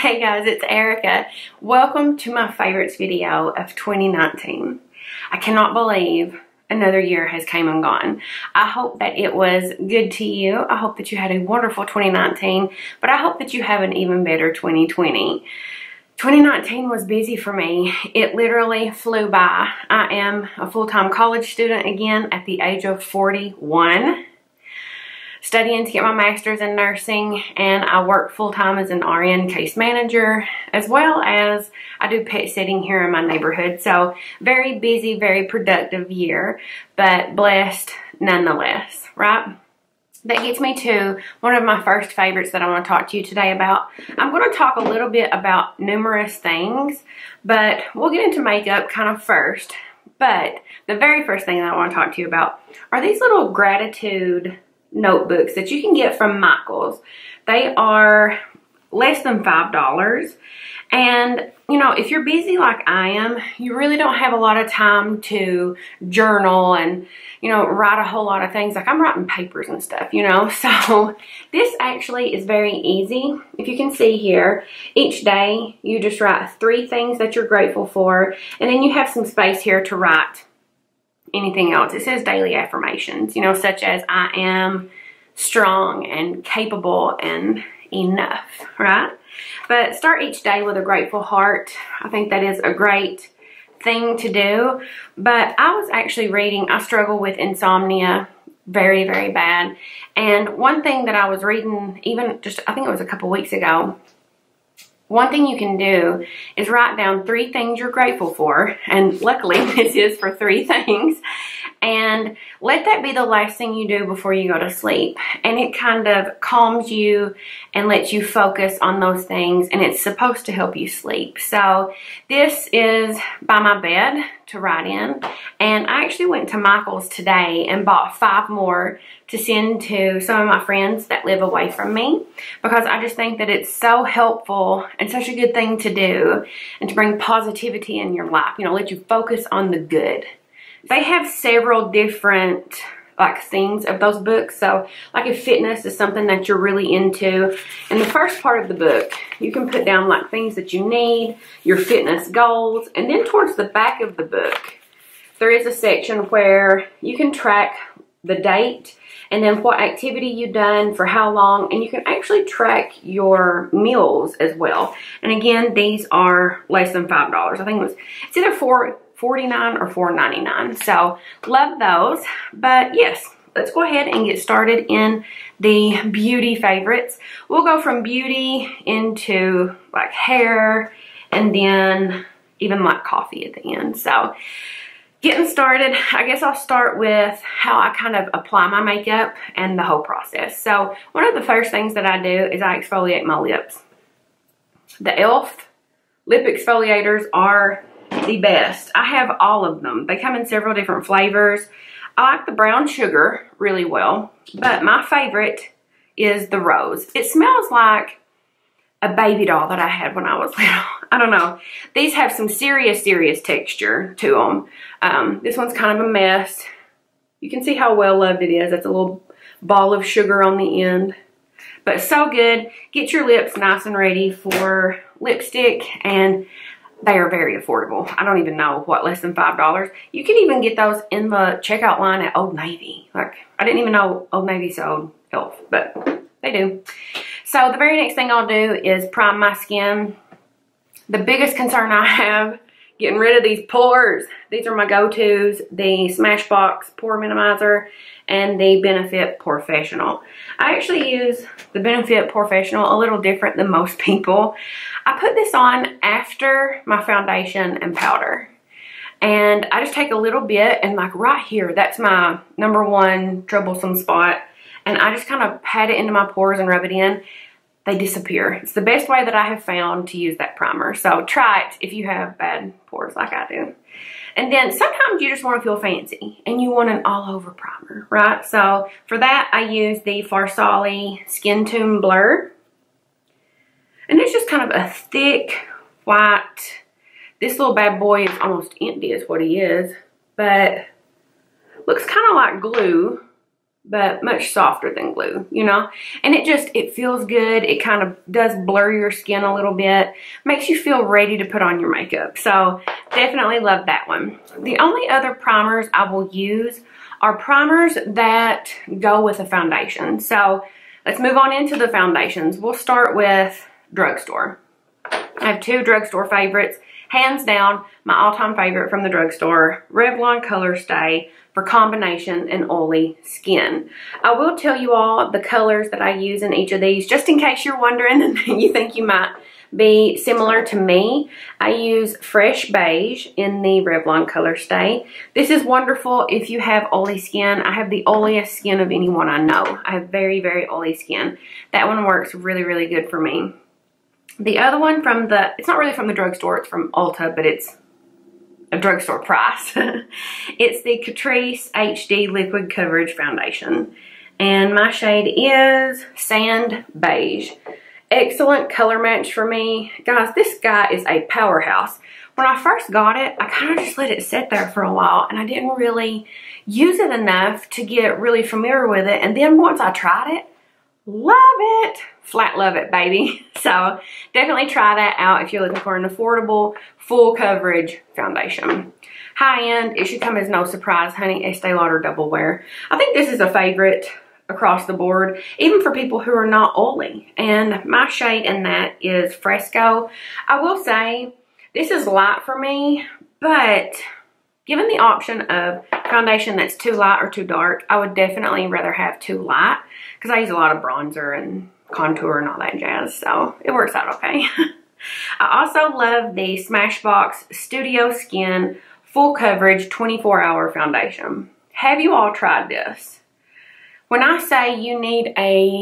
Hey guys, it's Erica. Welcome to my favorites video of 2019. I cannot believe another year has came and gone. I hope that it was good to you. I hope that you had a wonderful 2019, but I hope that you have an even better 2020. 2019 was busy for me. It literally flew by. I am a full-time college student again at the age of 41. Studying to get my master's in nursing, and I work full-time as an RN case manager, as well as I do pet sitting here in my neighborhood. So very busy, very productive year, but blessed nonetheless, right? That gets me to one of my first favorites that I want to talk to you today about. I'm going to talk a little bit about numerous things, but we'll get into makeup kind of first. But the very first thing that I want to talk to you about are these little gratitude notebooks that you can get from Michaels. They are less than $5. And, you know, if you're busy like I am, you really don't have a lot of time to journal and, you know, write a whole lot of things. Like I'm writing papers and stuff, you know. So this actually is very easy. If you can see here, each day you just write 3 things that you're grateful for. And then you have some space here to write anything else. It says daily affirmations, you know, such as I am strong and capable and enough, right? But start each day with a grateful heart. I think that is a great thing to do. But I was actually reading, I struggle with insomnia very, very bad. And one thing that I was reading, even just, I think it was a couple weeks ago, one thing you can do is write down 3 things you're grateful for. And luckily, this is for 3 things. And let that be the last thing you do before you go to sleep. And it kind of calms you and lets you focus on those things. And it's supposed to help you sleep. So this is by my bed to write in. And I actually went to Michael's today and bought 5 more to send to some of my friends that live away from me, because I just think that it's so helpful and such a good thing to do and to bring positivity in your life, you know, let you focus on the good. They have several different like themes of those books. So like if fitness is something that you're really into, in the first part of the book you can put down like things that you need, your fitness goals, and then towards the back of the book there is a section where you can track the date and then what activity you've done for how long, and you can actually track your meals as well. And again, these are less than $5. I think it's either $4.49 or $4.99. So love those. But yes, let's go ahead and get started in the beauty favorites. We'll go from beauty into like hair and then even like coffee at the end. So getting started, I guess I'll start with how I kind of apply my makeup and the whole process. So one of the first things that I do is I exfoliate my lips. The e.l.f. lip exfoliators are the best. I have all of them. They come in several different flavors. I like the brown sugar really well, but my favorite is the rose. It smells like a baby doll that I had when I was little. I don't know. These have some serious texture to them. This one's kind of a mess. You can see how well loved it is. That's a little ball of sugar on the end. But so good. Get your lips nice and ready for lipstick, and they are very affordable. I don't even know what, less than $5. You can even get those in the checkout line at Old Navy. Like, I didn't even know Old Navy sold e.l.f., but they do. So the very next thing I'll do is prime my skin. The biggest concern I have, getting rid of these pores. These are my go-tos, the Smashbox Pore Minimizer and the Benefit Porefessional. I actually use the Benefit Porefessional a little different than most people. I put this on after my foundation and powder. And I just take a little bit and like right here, that's my #1 troublesome spot. And I just kind of pat it into my pores and rub it in. They disappear. It's the best way that I have found to use that primer. So try it if you have bad pores like I do. And then sometimes you just want to feel fancy and you want an all-over primer, right? So for that, I use the Farsali Skin Tune Blur. And it's just kind of a thick, white. This little bad boy is almost empty is what he is. But looks kind of like glue. but much softer than glue, you know? And it feels good. It kind of does blur your skin a little bit, makes you feel ready to put on your makeup. So definitely love that one. The only other primers I will use are primers that go with a foundation. So let's move on into the foundations. We'll start with drugstore. I have two drugstore favorites. Hands down, my all-time favorite from the drugstore, Revlon Color Stay for combination and oily skin. I will tell you all the colors that I use in each of these, just in case you're wondering and you think you might be similar to me. I use Fresh Beige in the Revlon Color Stay. This is wonderful if you have oily skin. I have the oiliest skin of anyone I know. I have very, very oily skin. That one works really, really good for me. The other one from it's not really from the drugstore, it's from Ulta, but it's a drugstore price. It's the Catrice HD Liquid Coverage Foundation. And my shade is Sand Beige. Excellent color match for me. Guys, this guy is a powerhouse. When I first got it, I kind of just let it sit there for a while, and I didn't really use it enough to get really familiar with it. And then once I tried it, love it. Flat love it, baby. So definitely try that out if you're looking for an affordable, full coverage foundation. High end, it should come as no surprise, honey, Estee Lauder Double Wear. I think this is a favorite across the board, even for people who are not oily. And my shade in that is Fresco. I will say, this is light for me, but given the option of foundation that's too light or too dark, I would definitely rather have too light because I use a lot of bronzer and contour and all that jazz, so it works out okay. I also love the Smashbox Studio Skin Full Coverage 24-Hour Foundation. Have you all tried this? When I say you need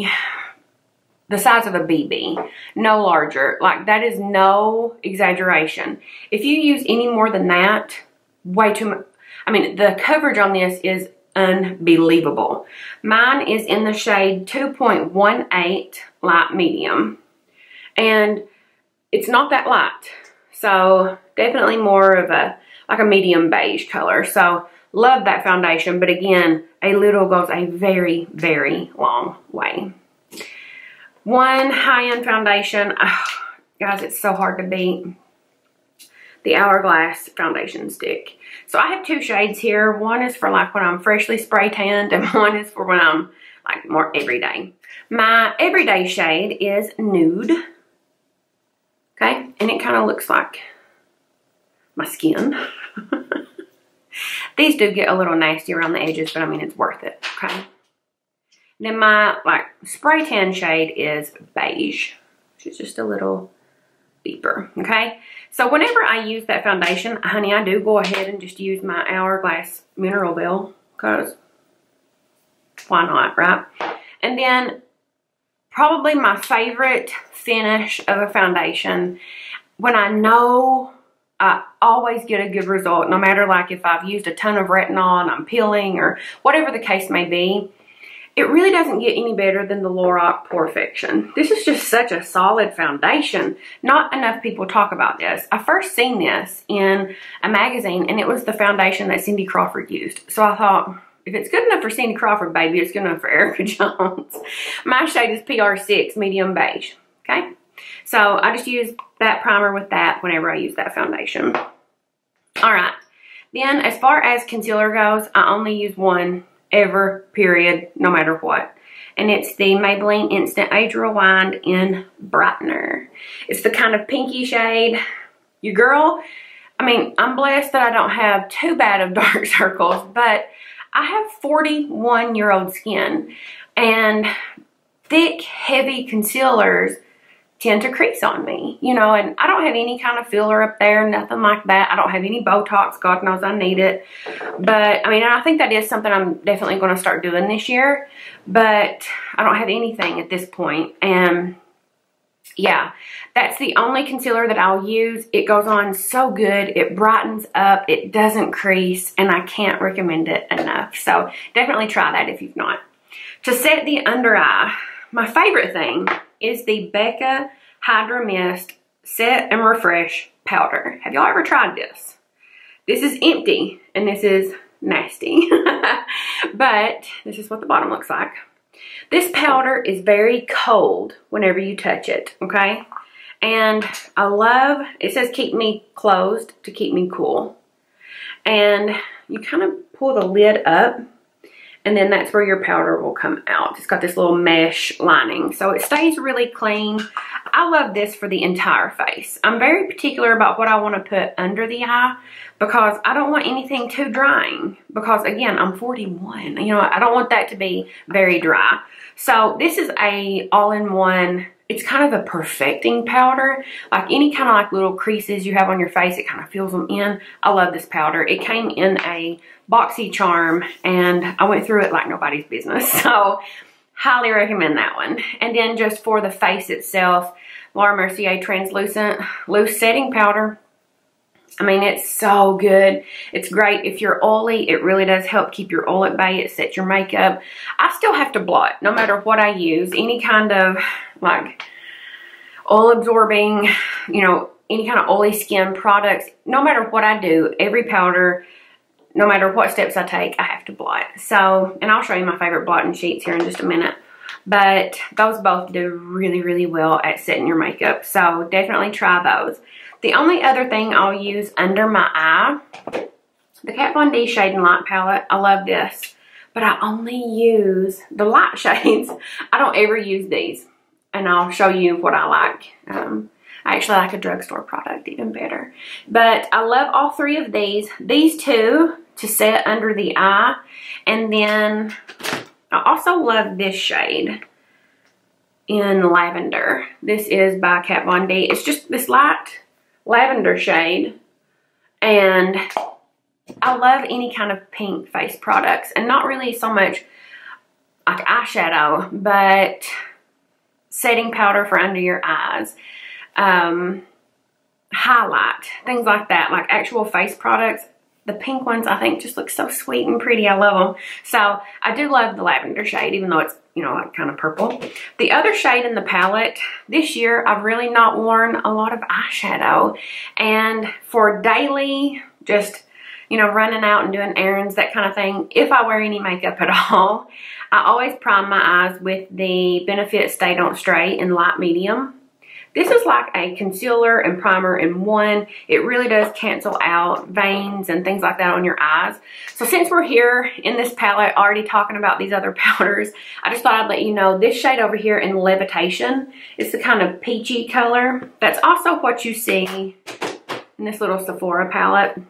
the size of a BB, no larger, like that is no exaggeration. If you use any more than that, way too much. I mean, the coverage on this is unbelievable. Mine is in the shade 2.18 light medium, and it's not that light, so definitely more of like a medium beige color. So love that foundation, but again, a little goes a very, very long way. One high-end foundation, oh, guys, it's so hard to beat. The Hourglass foundation stick. So I have two shades here. One is for like when I'm freshly spray tanned, and one is for when I'm like more everyday. My everyday shade is Nude. Okay, and it kind of looks like my skin. These do get a little nasty around the edges, but I mean, it's worth it, okay? Then my like spray tan shade is Beige, which is just a little deeper, okay? So whenever I use that foundation, honey, I do go ahead and just use my Hourglass Mineral Bell, because why not, right? And then probably my favorite finish of a foundation, when I know I always get a good result, no matter like if I've used a ton of retinol and I'm peeling or whatever the case may be, it really doesn't get any better than the Lorac Porefection. This is just such a solid foundation. Not enough people talk about this. I first seen this in a magazine, and it was the foundation that Cindy Crawford used. So I thought, if it's good enough for Cindy Crawford, baby, it's good enough for Erica Jones. My shade is PR6 Medium Beige, okay? So I just use that primer with that whenever I use that foundation. All right. Then as far as concealer goes, I only use one ever, period, no matter what. And it's the Maybelline Instant Age Rewind in Brightener. It's the kind of pinky shade. Your girl, I mean, I'm blessed that I don't have too bad of dark circles, but I have 41-year-old skin, and thick, heavy concealers tend to crease on me, you know, and I don't have any kind of filler up there, nothing like that. I don't have any Botox. God knows I need it. But, I mean, I think that is something I'm definitely going to start doing this year, but I don't have anything at this point. And, yeah, that's the only concealer that I'll use. It goes on so good. It brightens up. It doesn't crease, and I can't recommend it enough. So, definitely try that if you've not. To set the under eye, my favorite thing is the Becca Hydra Mist Set and Refresh Powder. Have y'all ever tried this? This is empty, and this is nasty. But this is what the bottom looks like. This powder is very cold whenever you touch it, okay? And I love, it says keep me closed to keep me cool. And you kind of pull the lid up, and then that's where your powder will come out. It's got this little mesh lining, so it stays really clean. I love this for the entire face. I'm very particular about what I want to put under the eye because I don't want anything too drying. Because again, I'm 41. You know, I don't want that to be very dry. So this is a all-in-one. It's kind of a perfecting powder. Like any kind of like little creases you have on your face, it kind of fills them in. I love this powder. It came in a BoxyCharm and I went through it like nobody's business. So highly recommend that one. And then just for the face itself, Laura Mercier Translucent Loose Setting Powder. I mean, it's so good. It's great if you're oily. It really does help keep your oil at bay. It sets your makeup. I still have to blot no matter what I use. Any kind of like oil absorbing, you know, any kind of oily skin products. No matter what I do, every powder, no matter what steps I take, I have to blot. So, and I'll show you my favorite blotting sheets here in just a minute. But those both do really, really well at setting your makeup. So definitely try those. The only other thing I'll use under my eye, the Kat Von D Shade and Light palette. I love this, but I only use the light shades. I don't ever use these, and I'll show you what I like. I actually like a drugstore product even better. But I love all three of these. These two to set under the eye, and then I also love this shade in Lavender. This is by Kat Von D. It's just this light lavender shade, and I love any kind of pink face products, and not really so much like eyeshadow, but setting powder for under your eyes, highlight, things like that, like actual face products. The pink ones I think just look so sweet and pretty. I love them. So I do love the lavender shade, even though it's, you know, like kind of purple. The other shade in the palette, this year I've really not worn a lot of eyeshadow. And for daily, just, you know, running out and doing errands, that kind of thing, if I wear any makeup at all, I always prime my eyes with the Benefit Stay Don't Stray in light medium. This is like a concealer and primer in one. It really does cancel out veins and things like that on your eyes. So since we're here in this palette already talking about these other powders, I just thought I'd let you know this shade over here in Levitation is the kind of peachy color. That's also what you see in this little Sephora palette.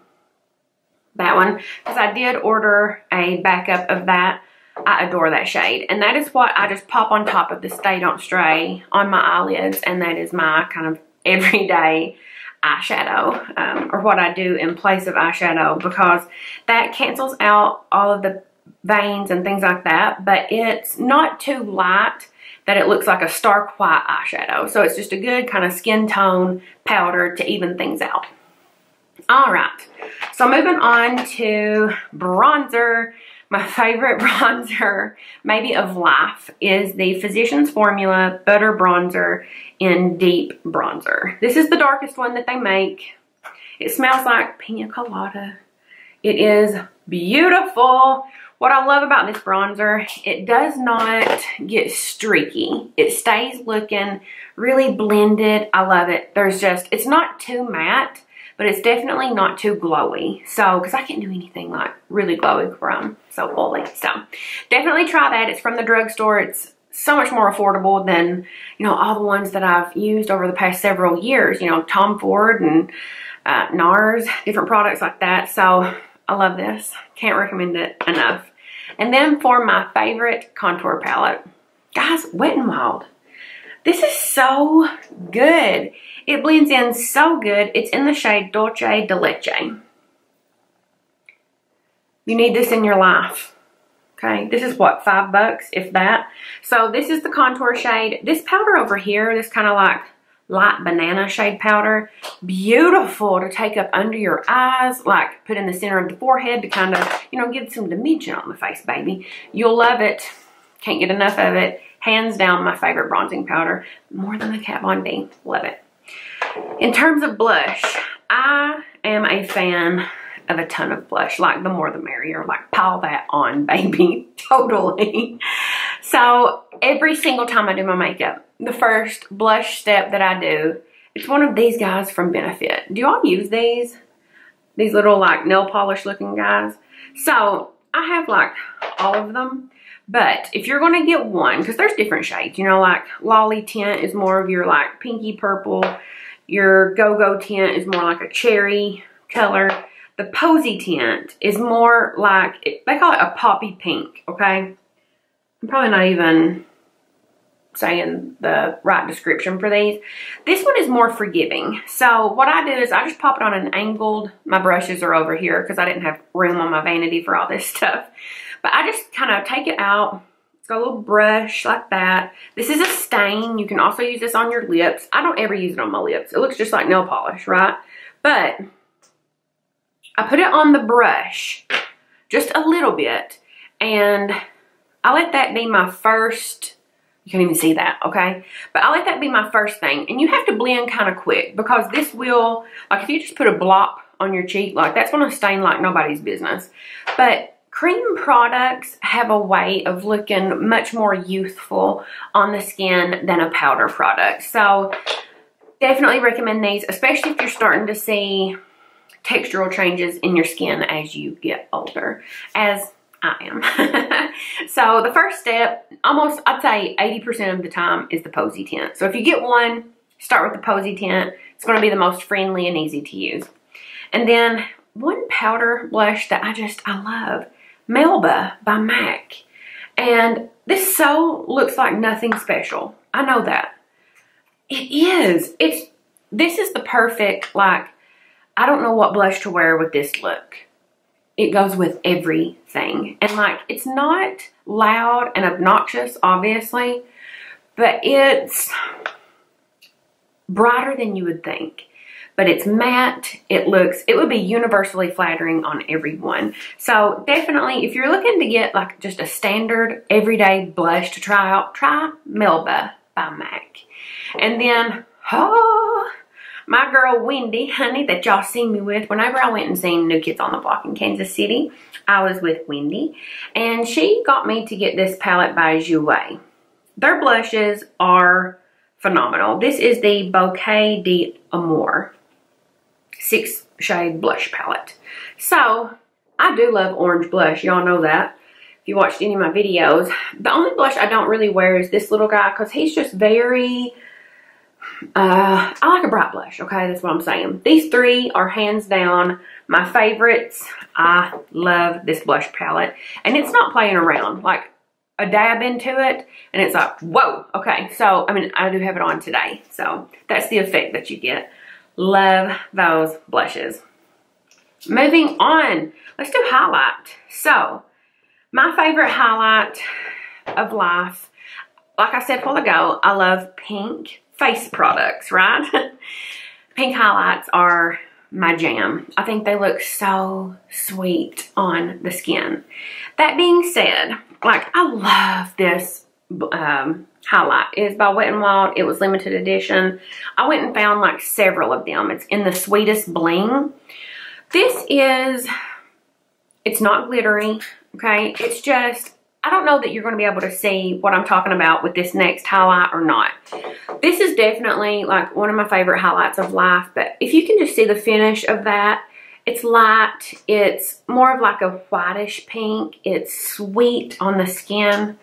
That one. Because I did order a backup of that. I adore that shade, and that is what I just pop on top of the Stay Don't Stray on my eyelids, and that is my kind of everyday eyeshadow, or what I do in place of eyeshadow, because that cancels out all of the veins and things like that, but it's not too light that it looks like a stark white eyeshadow. So it's just a good kind of skin tone powder to even things out. All right, so moving on to bronzer. My favorite bronzer, maybe of life, is the Physicians Formula Butter Bronzer in Deep Bronzer. This is the darkest one that they make. It smells like pina colada. It is beautiful. What I love about this bronzer, it does not get streaky. It stays looking really blended. I love it. There's just, it's not too matte, but it's definitely not too glowy. So, because I can't do anything like really glowy where I'm so oily. So, definitely try that. It's from the drugstore. It's so much more affordable than, you know, all the ones that I've used over the past several years. You know, Tom Ford and NARS, different products like that. So, I love this. Can't recommend it enough. And then for my favorite contour palette, guys, Wet n Wild. This is so good. It blends in so good. It's in the shade Dolce de Leche. You need this in your life. Okay, this is what, $5, if that. So this is the contour shade. This powder over here, this kind of like light banana shade powder, beautiful to take up under your eyes, like put in the center of the forehead to kind of, you know, give some dimension on the face, baby. You'll love it. Can't get enough of it. Hands down, my favorite bronzing powder. More than the Kat Von D. Love it. In terms of blush, I am a fan of a ton of blush. Like, the more the merrier. Like, pile that on, baby. Totally. So, every single time I do my makeup, the first blush step that I do, it's one of these guys from Benefit. Do y'all use these? These little, like, nail polish looking guys. So, I have, like, all of them. But if you're going to get one, because there's different shades. You know, like, Lolly Tint is more of your, like, pinky purple. Your Go-Go Tint is more like a cherry color. The Posy Tint is more like, they call it a poppy pink, okay? I'm probably not even saying the right description for these. This one is more forgiving. So what I do is I just pop it on an angled, my brushes are over here because I didn't have room on my vanity for all this stuff. But I just kind of take it out. It's got a little brush like that. This is a stain. You can also use this on your lips. I don't ever use it on my lips. It looks just like nail polish, right? But I put it on the brush just a little bit, and I let that be my first. You can't even see that, okay? But I let that be my first thing. And you have to blend kind of quick because this will, like, if you just put a blop on your cheek, like, that's going to stain like nobody's business. But cream products have a way of looking much more youthful on the skin than a powder product. So definitely recommend these, especially if you're starting to see textural changes in your skin as you get older, as I am. So the first step, almost, I'd say 80% of the time, is the Posy Tint. So if you get one, start with the Posy Tint. It's going to be the most friendly and easy to use. And then one powder blush that I love, Melba by MAC. And this so looks like nothing special. I know that. It is. This is the perfect, like, I don't know what blush to wear with this look. It goes with everything. And, like, it's not loud and obnoxious, obviously, but it's brighter than you would think. But it's matte. It would be universally flattering on everyone. So, definitely, if you're looking to get, like, just a standard everyday blush to try out, try Melba by MAC. And then, my girl Wendy, honey, that y'all seen me with, whenever I went and seen New Kids on the Block in Kansas City, I was with Wendy, and she got me to get this palette by Jouer. Their blushes are phenomenal. This is the Bouquet d'Amour 6-shade blush palette. So, I do love orange blush. Y'all know that if you watched any of my videos. The only blush I don't really wear is this little guy because he's just very... I like a bright blush, okay? That's what I'm saying. These three are hands down my favorites. I love this blush palette. And it's not playing around. Like, a dab into it, and it's like, whoa, okay. So, I mean, I do have it on today. So, that's the effect that you get. Love those blushes. Moving on, let's do highlight. So, my favorite highlight of life, like I said a while ago, I love pink face products, right? Pink highlights are my jam. I think they look so sweet on the skin. That being said, like, I love this highlight. It is by Wet n Wild. It was limited edition. I went and found like several of them. It's in the Sweetest Bling. This is, it's not glittery, okay? It's just, I don't know that you're going to be able to see what I'm talking about with this next highlight or not. This is definitely like one of my favorite highlights of life, but if you can just see the finish of that, it's light, it's more of like a whitish pink, it's sweet on the skin.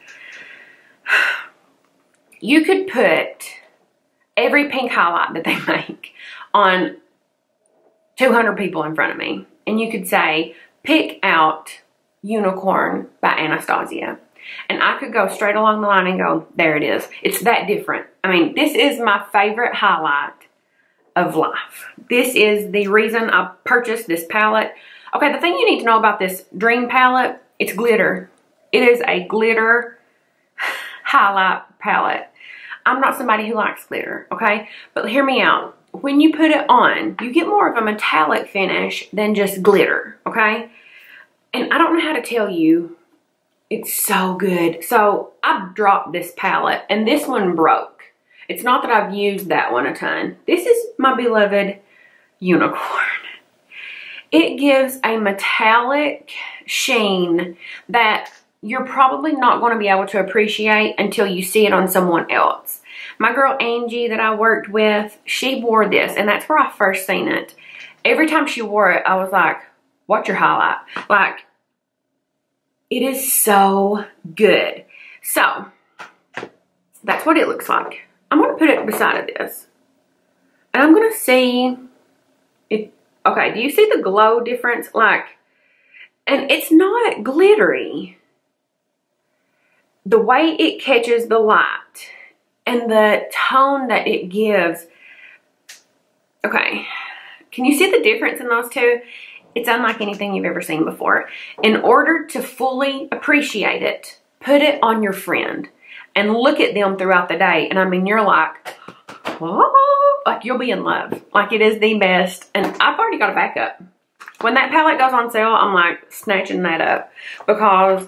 You could put every pink highlight that they make on 200 people in front of me, and you could say, pick out Unicorn by Anastasia. And I could go straight along the line and go, there it is. It's that different. I mean, this is my favorite highlight of life. This is the reason I purchased this palette. Okay, the thing you need to know about this Dream palette, it's glitter. It is a glitter highlight palette. I'm not somebody who likes glitter, okay? But hear me out. When you put it on, you get more of a metallic finish than just glitter, okay? And I don't know how to tell you, it's so good. So I dropped this palette and this one broke. It's not that I've used that one a ton. This is my beloved Unicorn. It gives a metallic sheen that you're probably not going to be able to appreciate until you see it on someone else. My girl Angie that I worked with, she wore this, and that's where I first seen it. Every time she wore it, I was like, what's your highlight? Like, it is so good. So, that's what it looks like. I'm going to put it beside of this. And I'm going to see if, okay, do you see the glow difference? Like, and it's not glittery. The way it catches the light and the tone that it gives. Okay, can you see the difference in those two? It's unlike anything you've ever seen before. In order to fully appreciate it, put it on your friend and look at them throughout the day. And I mean, you're like, oh, like you'll be in love. Like it is the best. And I've already got a backup. When that palette goes on sale, I'm like snatching that up because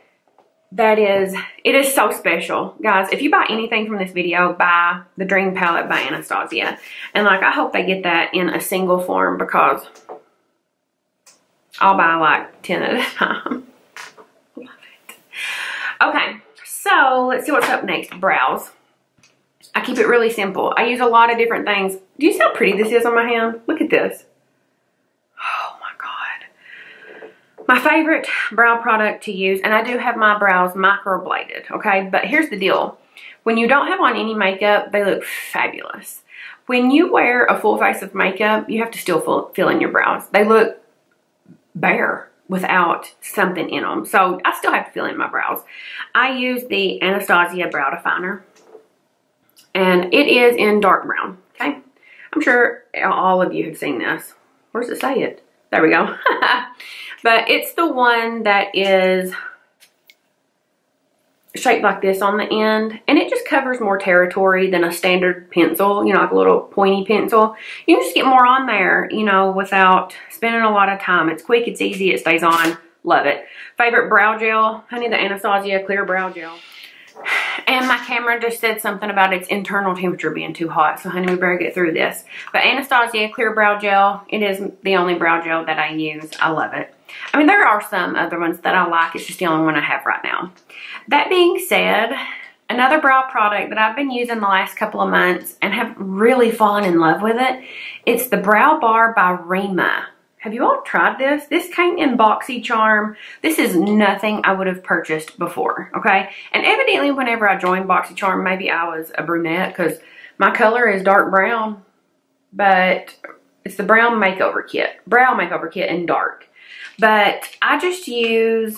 it is so special. Guys, if you buy anything from this video, buy the Dream Palette by Anastasia. And like, I hope they get that in a single form because I'll buy like 10 at a time. Love it. Okay, so let's see what's up next. Brows. I keep it really simple. I use a lot of different things. Do you see how pretty this is on my hand? Look at this. Oh my God. My favorite brow product to use, and I do have my brows microbladed, okay? But here's the deal. When you don't have on any makeup, they look fabulous. When you wear a full face of makeup, you have to still fill in your brows. They look bare without something in them. So I still have to fill in my brows. I use the Anastasia Brow Definer. And it is in dark brown, okay? I'm sure all of you have seen this. Where does it say it? There we go. But it's the one that is shaped like this on the end. And it just covers more territory than a standard pencil, you know, like a little pointy pencil. You can just get more on there, you know, without spending a lot of time. It's quick, it's easy, it stays on. Love it. Favorite brow gel, honey, the Anastasia Clear Brow Gel. And my camera just said something about its internal temperature being too hot. So, honey, we better get through this. But Anastasia Clear Brow Gel, it is the only brow gel that I use. I love it. I mean, there are some other ones that I like. It's just the only one I have right now. That being said, another brow product that I've been using the last couple of months and have really fallen in love with it, it's the Brow Bar by Rima. Have you all tried this? This came in BoxyCharm. This is nothing I would have purchased before, okay? And evidently, whenever I joined BoxyCharm, maybe I was a brunette because my color is dark brown, but it's the brow makeover kit in dark. But I just use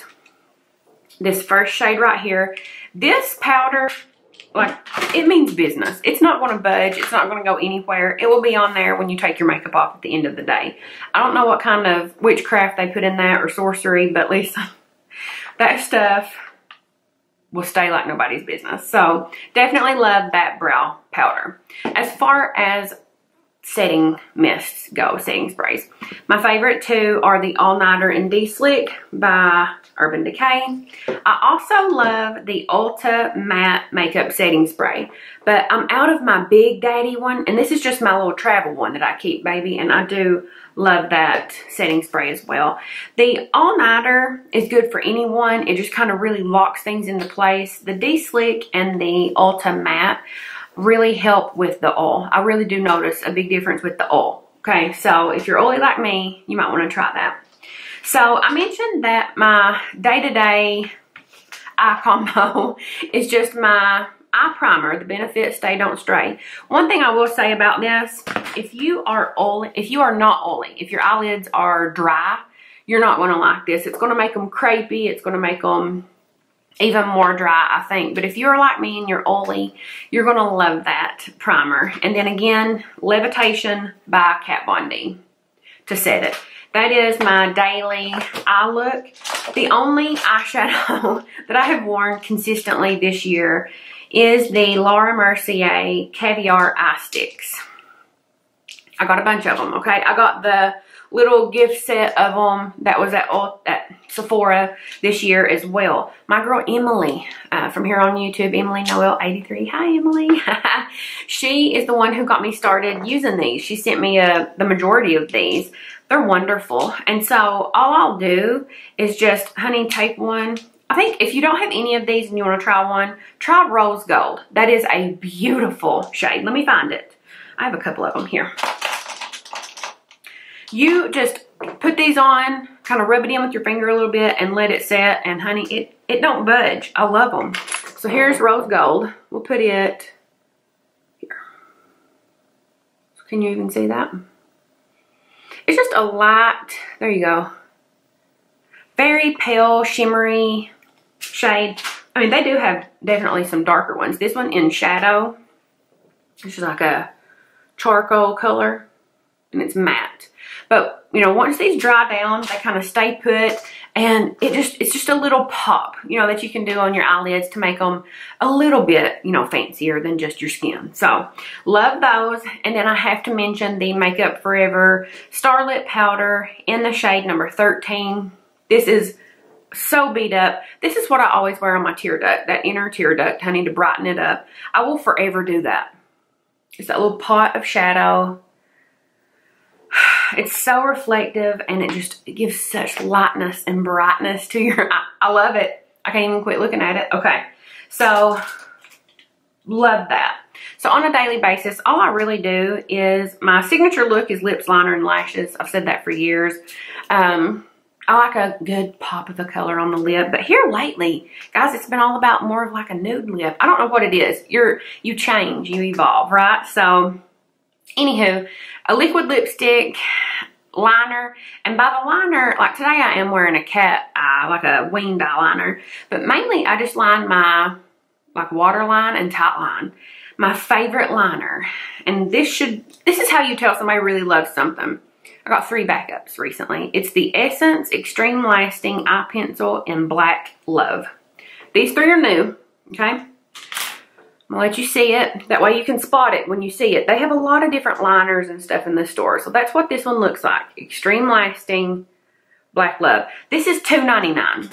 this first shade right here. This powder, like, it means business. It's not going to budge. It's not going to go anywhere. It will be on there when you take your makeup off at the end of the day. I don't know what kind of witchcraft they put in that or sorcery, but at least that stuff will stay like nobody's business. So definitely love that brow powder. As far as setting mists go, setting sprays, my favorite two are the All Nighter and D-Slick by Urban Decay. I also love the Ulta Matte Makeup Setting Spray, but I'm out of my Big Daddy one, and this is just my little travel one that I keep, baby, and I do love that setting spray as well. The All Nighter is good for anyone. It just kind of really locks things into place. The D-Slick and the Ulta Matte really help with the oil. I really do notice a big difference with the oil. Okay, so if you're oily like me, you might want to try that. So I mentioned that my day-to-day eye combo is just my eye primer, the Benefit Stay Don't Stray. One thing I will say about this, if you are not oily, if your eyelids are dry, you're not going to like this. It's going to make them crepey. It's going to make them even more dry, I think. But if you're like me and you're oily, you're going to love that primer. And then again, Levitation by Kat Von D to set it. That is my daily eye look. The only eyeshadow that I have worn consistently this year is the Laura Mercier Caviar Eye Sticks. I got a bunch of them, okay? I got the little gift set of them that was at Sephora this year as well. My girl Emily from here on YouTube, Emily Noel 83. Hi, Emily. She is the one who got me started using these. She sent me the majority of these. They're wonderful. And so all I'll do is just, honey, take one. I think if you don't have any of these and you want to try one, try Rose Gold. That is a beautiful shade. Let me find it. I have a couple of them here. You just put these on, kind of rub it in with your finger a little bit and let it set. And honey, it don't budge. I love them. So here's Rose Gold. We'll put it here. Can you even see that? It's just a light, there you go. Very pale, shimmery shade. I mean, they do have definitely some darker ones. This one in shadow, which is like a charcoal color, and it's matte. But, you know, once these dry down, they kind of stay put, and it's just a little pop, you know, that you can do on your eyelids to make them a little bit, you know, fancier than just your skin. So, love those. And then I have to mention the Makeup Forever Starlit Powder in the shade number 13. This is so beat up. This is what I always wear on my tear duct, that inner tear duct, honey, to brighten it up. I will forever do that. It's that little pot of shadow. It's so reflective, and it gives such lightness and brightness to your eye. I love it. I can't even quit looking at it. Okay, so love that. So on a daily basis, all I really do is, my signature look is lips, liner, and lashes. I've said that for years. I like a good pop of the color on the lip, but here lately, guys, it's been all about more of like a nude lip. I don't know what it is. You change, you evolve, right? So anywho, a liquid lipstick, liner, and by the liner, like today I am wearing a cat eye, like a winged eyeliner, but mainly I just line my like waterline and tight line. My favorite liner, and this is how you tell somebody really loves something. I got 3 backups recently. It's the Essence Extreme Lasting Eye Pencil in Black Love. These 3 are new, okay? I'm gonna let you see it. That way you can spot it when you see it. They have a lot of different liners and stuff in the store. So that's what this one looks like. Extreme Lasting Black Love. This is $2.99.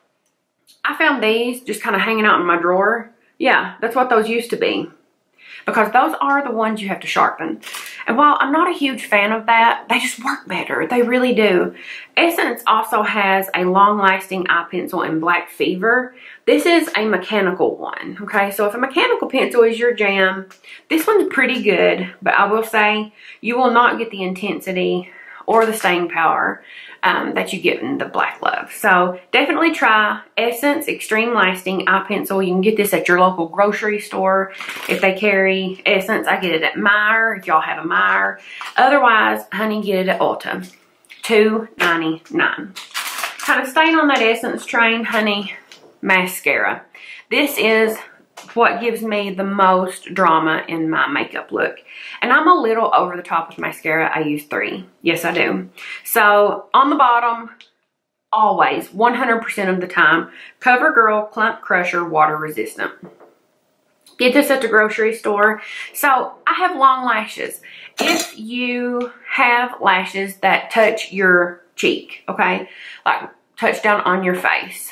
I found these just kind of hanging out in my drawer. Yeah, that's what those used to be. Because those are the ones you have to sharpen. And while I'm not a huge fan of that, they just work better. They really do. Essence also has a long-lasting eye pencil in Black Fever. This is a mechanical one, okay? So if a mechanical pencil is your jam, this one's pretty good. But I will say, you will not get the intensity or the staying power that you get in the Black Love. So definitely try Essence Extreme Lasting Eye Pencil. You can get this at your local grocery store if they carry Essence. I get it at Meijer if y'all have a Meijer. Otherwise, honey, get it at Ulta. $2.99. Kind of staying on that Essence train, honey, mascara. This is what gives me the most drama in my makeup look. And I'm a little over the top with mascara. I use 3. Yes, I do. So on the bottom, always, 100% of the time, CoverGirl Clump Crusher Water Resistant. Get this at the grocery store. So I have long lashes. If you have lashes that touch your cheek, okay, like touch down on your face,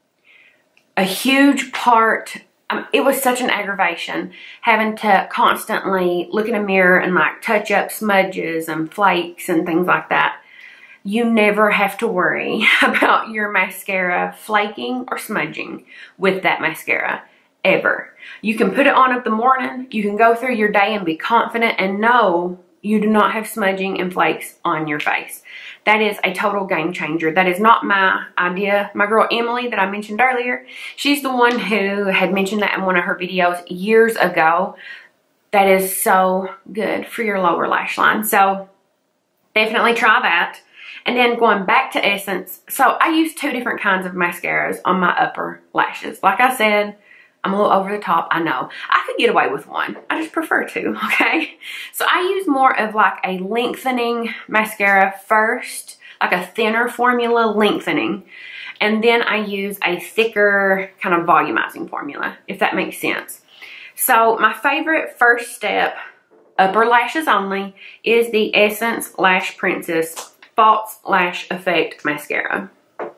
a huge part, it was such an aggravation having to constantly look in a mirror and like touch up smudges and flakes and things like that. You never have to worry about your mascara flaking or smudging with that mascara, ever. You can put it on in the morning, you can go through your day and be confident and know you do not have smudging and flakes on your face. That is a total game changer. That is not my idea. My girl Emily that I mentioned earlier, she's the one who had mentioned that in one of her videos years ago. That is so good for your lower lash line. So definitely try that. And then going back to Essence. So I use 2 different kinds of mascaras on my upper lashes. Like I said, I'm a little over the top, I know. I could get away with 1. I just prefer 2, okay? So I use more of like a lengthening mascara first, like a thinner formula lengthening. And then I use a thicker kind of volumizing formula, if that makes sense. So my favorite first step, upper lashes only, is the Essence Lash Princess False Lash Effect Mascara.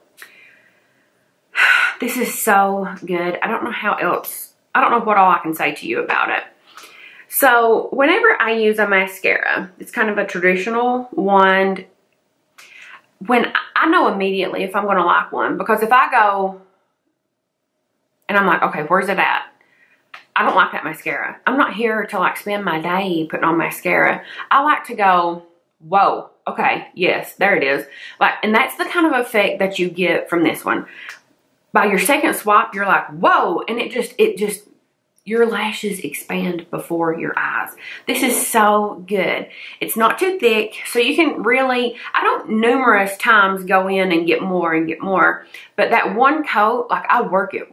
This is so good. I don't know how else, I don't know what all I can say to you about it. So whenever I use a mascara, it's kind of a traditional wand when I know immediately if I'm going to like one, because if I go and I'm like, okay, where's it at? I don't like that mascara. I'm not here to like spend my day putting on mascara. I like to go, whoa, okay, yes, there it is. Like, and that's the kind of effect that you get from this one. By your second swap, you're like, whoa, and it just, your lashes expand before your eyes. This is so good. It's not too thick, so you can really, I don't numerous times go in and get more, but that one coat, like I work it,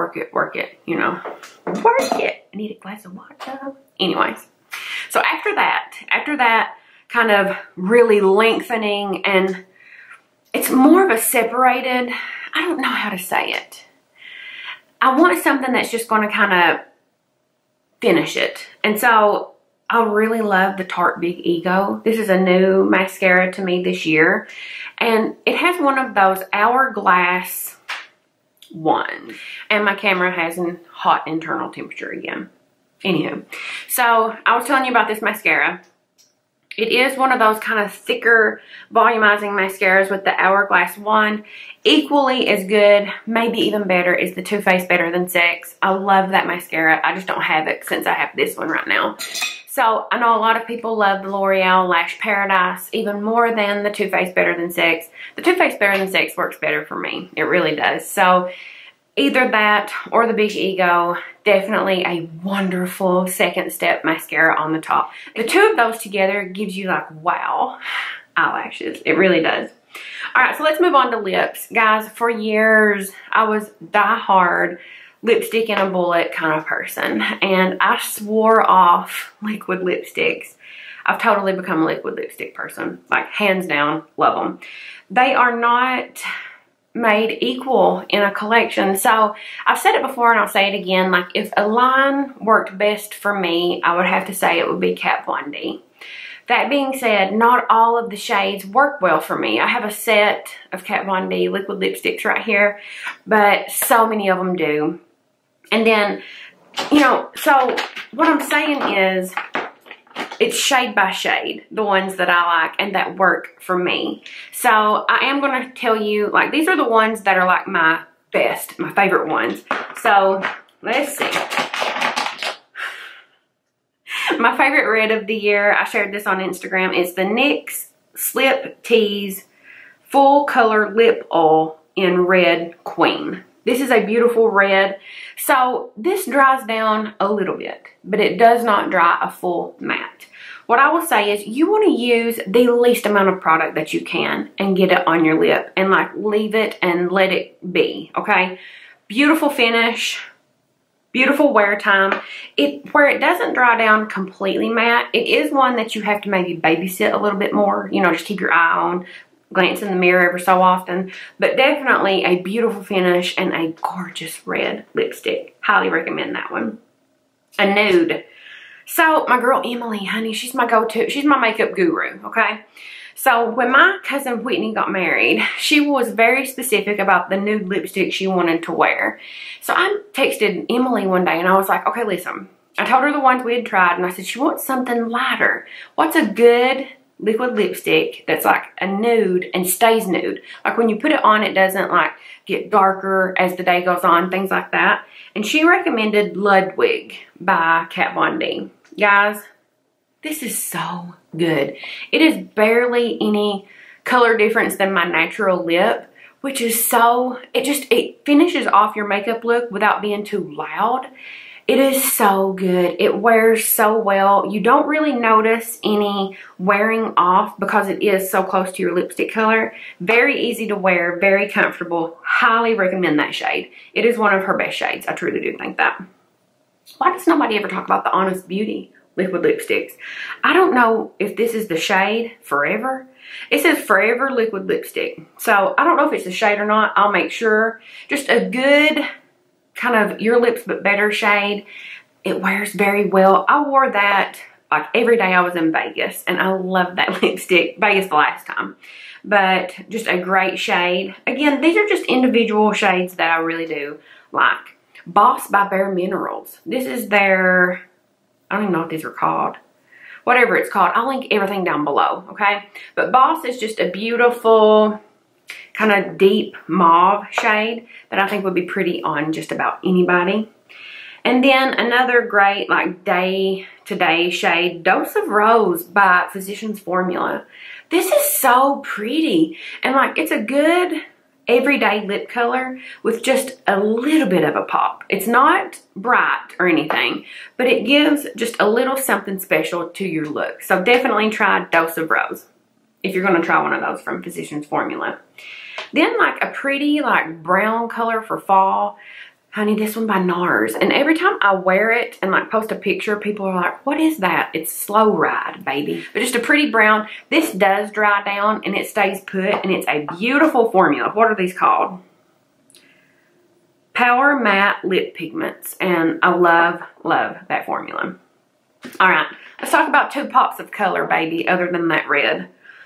you know, work it. I need a glass of water. Anyways, so after that kind of really lengthening, and it's more of a separated, I don't know how to say it. I want something that's just going to kind of finish it. And so I really love the Tarte Big Ego. This is a new mascara to me this year. And it has one of those hourglass ones. And my camera has a hot internal temperature again. Anywho, so I was telling you about this mascara. It is one of those kind of thicker volumizing mascaras with the hourglass wand. Equally as good, maybe even better, is the Too Faced Better Than Sex. I love that mascara. I just don't have it since I have this one right now. So I know a lot of people love the L'Oreal Lash Paradise even more than the Too Faced Better Than Sex. The Too Faced Better Than Sex works better for me. It really does. So either that or the Big Ego, definitely a wonderful second step mascara on the top. The two of those together gives you like, wow, eyelashes. It really does. All right, so let's move on to lips. Guys, for years, I was die-hard lipstick in a bullet kind of person, and I swore off liquid lipsticks. I've totally become a liquid lipstick person. Like, hands down, love them. They are not made equal in a collection. So I've said it before and I'll say it again. Like, if a line worked best for me, I would have to say it would be Kat Von D. That being said, not all of the shades work well for me. I have a set of Kat Von D liquid lipsticks right here, but so many of them do. And then, you know, so what I'm saying is it's shade by shade, the ones that I like and that work for me. So I am going to tell you, like, these are the ones that are like my best, my favorite ones. So let's see. My favorite red of the year, I shared this on Instagram, is the NYX Slip Tease Full Color Lip Oil in Red Queen. This is a beautiful red. So this dries down a little bit, but it does not dry a full matte. What I will say is you want to use the least amount of product that you can and get it on your lip and like leave it and let it be, okay? Beautiful finish. Beautiful wear time. Where it doesn't dry down completely matte, it is one that you have to maybe babysit a little bit more. You know, just keep your eye on, glance in the mirror every so often. But definitely a beautiful finish and a gorgeous red lipstick. Highly recommend that one. A nude. So my girl Emily, honey, she's my go-to. She's my makeup guru, okay? So when my cousin Whitney got married, she was very specific about the nude lipstick she wanted to wear. So I texted Emily one day and I was like, okay, listen. I told her the ones we had tried and I said, she wants something lighter. What's a good liquid lipstick that's like a nude and stays nude? Like when you put it on, it doesn't like get darker as the day goes on, things like that. And she recommended Ludwig by Kat Von D. Guys, this is so good. It is barely any color difference than my natural lip, which is so, it finishes off your makeup look without being too loud. It is so good. It wears so well. You don't really notice any wearing off because it is so close to your lipstick color. Very easy to wear, very comfortable. Highly recommend that shade. It is one of her best shades. I truly do think that. Why does nobody ever talk about the Honest Beauty liquid lipsticks? I don't know if this is the shade Forever. It says Forever liquid lipstick. So I don't know if it's the shade or not. I'll make sure. Just a good kind of your lips but better shade. It wears very well. I wore that like every day I was in Vegas and I love that lipstick. Vegas the last time. But just a great shade. Again, these are just individual shades that I really do like. Boss by Bare Minerals. This is their, I don't even know what these are called. whatever it's called. I'll link everything down below, okay? But Boss is just a beautiful kind of deep mauve shade that I think would be pretty on just about anybody. And then another great like day-to-day shade, Dose of Rose by Physicians Formula. This is so pretty, and like it's a good everyday lip color with just a little bit of a pop. It's not bright or anything, but it gives just a little something special to your look. So definitely try Dose of Rose if you're going to try one of those from Physicians Formula. Then like a pretty like brown color for fall. Honey, this one by NARS. And every time I wear it and like post a picture, people are like, what is that? It's Slow Ride, baby. But just a pretty brown. This does dry down and it stays put, and it's a beautiful formula. What are these called? Power Matte Lip Pigments. And I love, love that formula. All right, let's talk about two pops of color, baby, other than that red.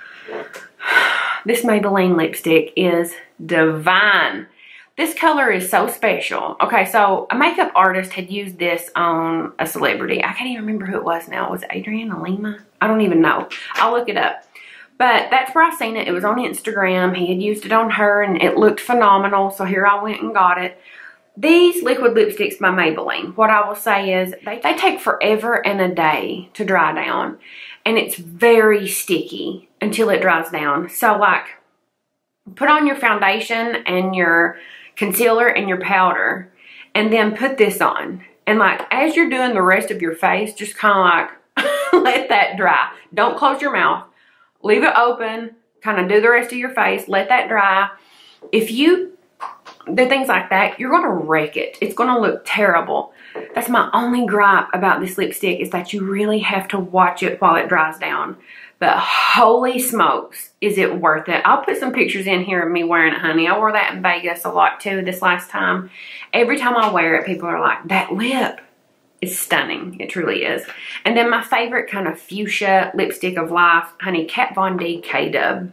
This Maybelline lipstick is divine. This color is so special. Okay, so a makeup artist had used this on a celebrity. I can't even remember who it was now. Was it Adriana Lima? I don't even know. I'll look it up. But that's where I seen it. It was on Instagram. He had used it on her and it looked phenomenal. So here I went and got it. These liquid lipsticks by Maybelline, what I will say is they take forever and a day to dry down. And it's very sticky until it dries down. So like, put on your foundation and your concealer and your powder, and then put this on. And like, as you're doing the rest of your face, just kind of like, let that dry. Don't close your mouth. Leave it open. Kind of do the rest of your face. Let that dry. If you do things like that, you're going to wreck it. It's going to look terrible. That's my only gripe about this lipstick, is that you really have to watch it while it dries down. But holy smokes, is it worth it? I'll put some pictures in here of me wearing it, honey. I wore that in Vegas a lot too this last time. Every time I wear it, people are like, that lip is stunning. It truly is. And then my favorite kind of fuchsia lipstick of life, honey, Kat Von D K-Dub.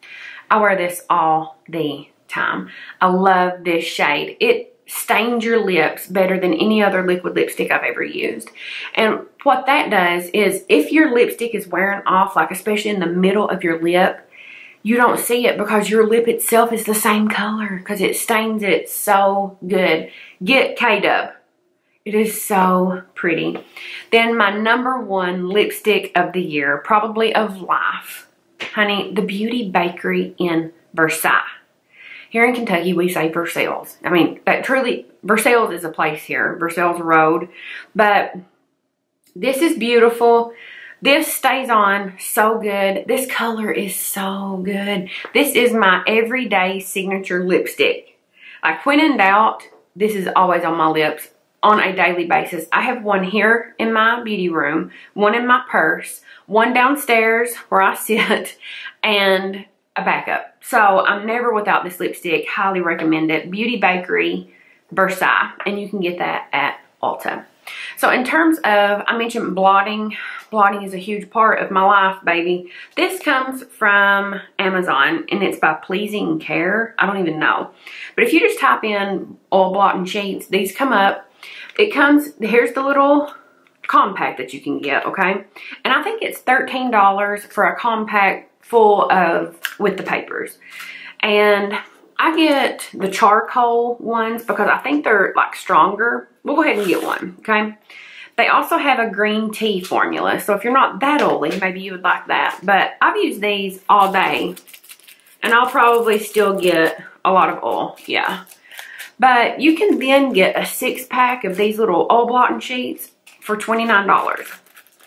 I wear this all the time. I love this shade. It stains your lips better than any other liquid lipstick I've ever used. And what that does is, if your lipstick is wearing off, like especially in the middle of your lip, you don't see it because your lip itself is the same color, because it stains it so good. Get K-Dub. It is so pretty. Then my number one lipstick of the year, probably of life, honey, the Beauty Bakery in Versailles. Here in Kentucky, we say Versailles. I mean, that truly, Versailles is a place here. Versailles Road. But this is beautiful. This stays on so good. This color is so good. This is my everyday signature lipstick. Like, when in doubt, this is always on my lips on a daily basis. I have one here in my beauty room, one in my purse, one downstairs where I sit, and a backup. So I'm never without this lipstick. Highly recommend it. Beauty Bakery Versailles, and you can get that at Ulta. So in terms of, I mentioned blotting. Blotting is a huge part of my life, baby. This comes from Amazon, and it's by Pleasing Care. I don't even know. But if you just type in oil blotting sheets, these come up. It comes, here's the little compact that you can get, okay? And I think it's $13 for a compact full of, with the papers. And I get the charcoal ones because I think they're like stronger. We'll go ahead and get one, okay? They also have a green tea formula. So if you're not that oily, maybe you would like that. But I've used these all day, and I'll probably still get a lot of oil, yeah. But you can then get a 6-pack of these little oil blotting sheets for $29.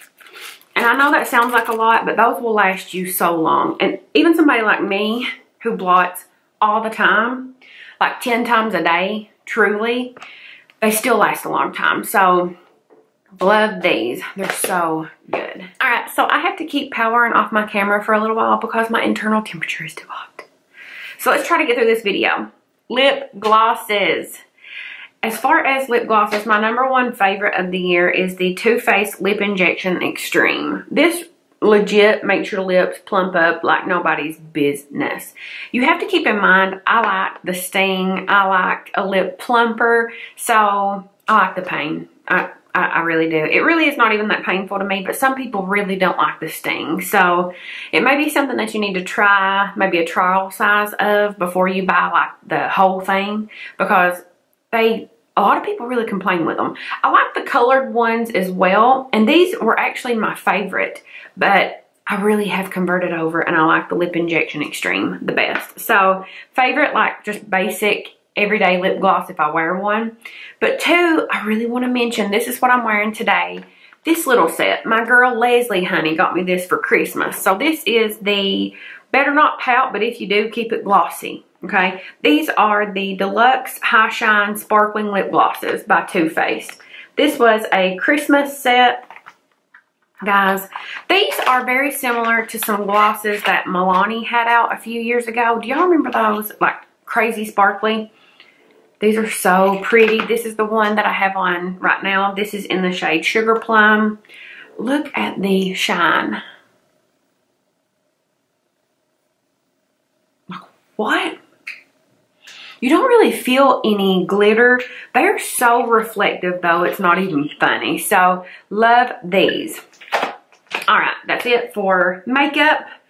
And I know that sounds like a lot, but those will last you so long. And even somebody like me who blots all the time, like 10 times a day, truly, they still last a long time. So, love these. They're so good. Alright, so I have to keep powering off my camera for a little while because my internal temperature is too hot. So let's try to get through this video. Lip glosses. As far as lip glosses, my number one favorite of the year is the Too Faced Lip Injection Extreme. This legit makes your lips plump up like nobody's business. You have to keep in mind, I like the sting. I like a lip plumper. So, I like the pain. I really do. It really is not even that painful to me, but some people really don't like the sting. So it may be something that you need to try, maybe a trial size of before you buy like the whole thing, because a lot of people really complain with them. I like the colored ones as well, and these were actually my favorite, but I really have converted over and I like the Lip Injection Extreme the best. So favorite, like just basic everyday lip gloss if I wear one. But two, I really want to mention, this is what I'm wearing today. This little set. My girl Leslie Honey got me this for Christmas. So this is the Better Not Pout, but if you do, keep it glossy. Okay. These are the Deluxe High Shine Sparkling Lip Glosses by Too Faced. This was a Christmas set. Guys, these are very similar to some glosses that Milani had out a few years ago. Do y'all remember those? Like crazy sparkly. These are so pretty. This is the one that I have on right now. This is in the shade Sugar Plum. Look at the shine. What? You don't really feel any glitter. They're so reflective though, it's not even funny. So, love these. Alright, that's it for makeup.